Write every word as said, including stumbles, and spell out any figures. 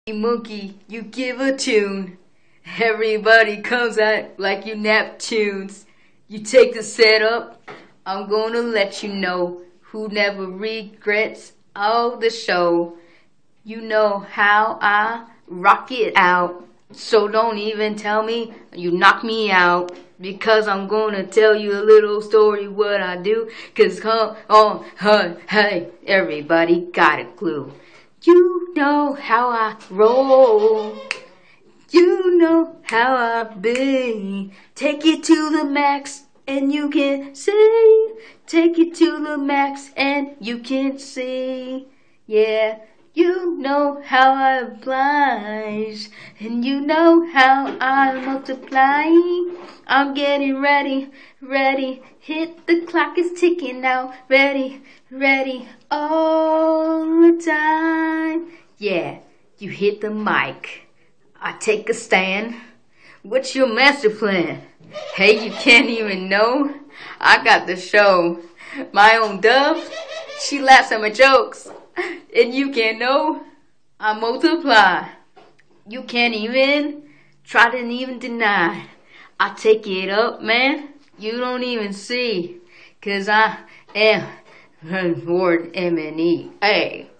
Monkey, you give a tune. Everybody comes out like you Neptunes. You take the setup. I'm gonna let you know who never regrets all the show. You know how I rock it out. So don't even tell me you knock me out. Because I'm gonna tell you a little story what I do. Cause come on, hey, hey, everybody got a clue. You know how I roll. You know how I be. Take it to the max and you can see. Take it to the max and you can see. Yeah, you know how I oblige. And you know how I multiply. I'm getting ready, ready. Hit the clock is ticking now. Ready, ready all the time. Yeah, you hit the mic. I take a stand. What's your master plan? Hey, you can't even know. I got the show. My own dove, she laughs at my jokes. And you can't know. I multiply. You can't even try to even deny. I take it up, man. You don't even see. Cause I am Lord M N E. Hey.